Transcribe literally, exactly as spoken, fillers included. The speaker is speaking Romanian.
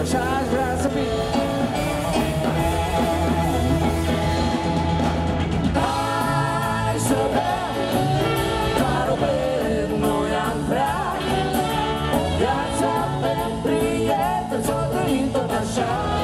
așa aș vrea să fii. Hai să bem, doar o bere noi am vrea. Viața pe prieteni s-o trăim tot așa.